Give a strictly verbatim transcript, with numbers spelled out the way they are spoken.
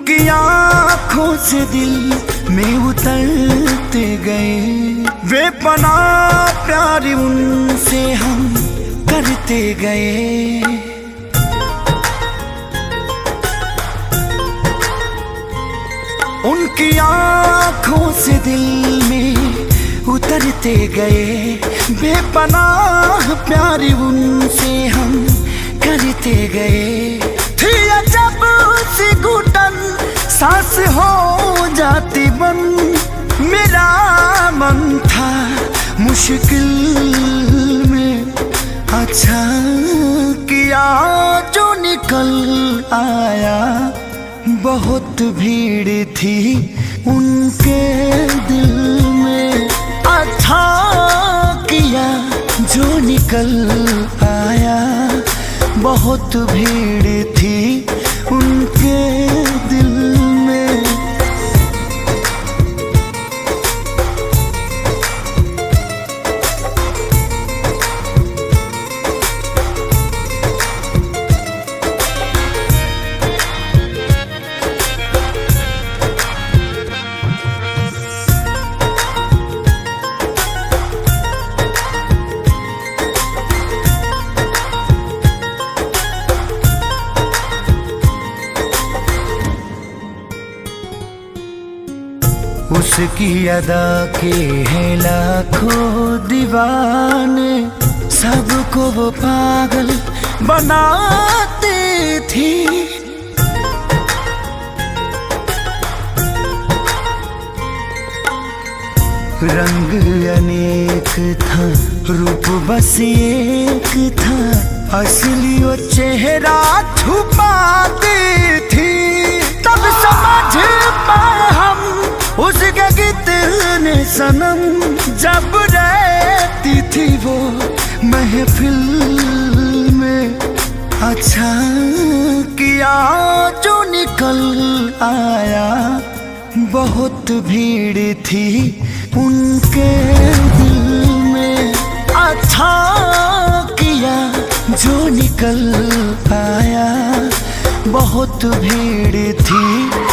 उनकी आँखों से दिल में उतरते गए, वे पना प्यार उनसे हम करते गए। उनकी आँखों से दिल में उतरते गए, बेपनाह प्यार उनसे हम करते गए। थी अजब सी घुटन सांस हो जाती बन, मेरा मन था मुश्किल में, अच्छा किया जो निकल आया। बहुत भीड़ थी उनके दिल में, अच्छा किया जो निकल आया। बहुत भीड़ थी उनके दिल में। उसकी अदा के हैं लाखों दीवाने, सबको वो पागल बनाते थी। रंग अनेक था, रूप बस एक था, असली वो चेहरा छुपाती थी। तब समझ पाए हम उसके कितने सनम, जब रहती थी वो महफिल में। अच्छा किया जो निकल आया। बहुत भीड़ थी उनके दिल में, अच्छा किया जो निकल आया। बहुत भीड़ थी